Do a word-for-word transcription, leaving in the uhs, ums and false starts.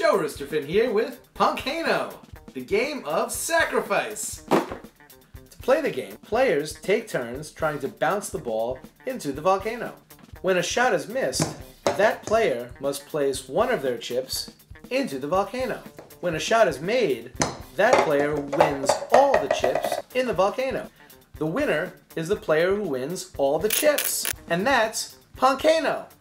Joe Roosterfin here with PongCano, the game of sacrifice. To play the game, players take turns trying to bounce the ball into the volcano. When a shot is missed, that player must place one of their chips into the volcano. When a shot is made, that player wins all the chips in the volcano. The winner is the player who wins all the chips. And that's PongCano.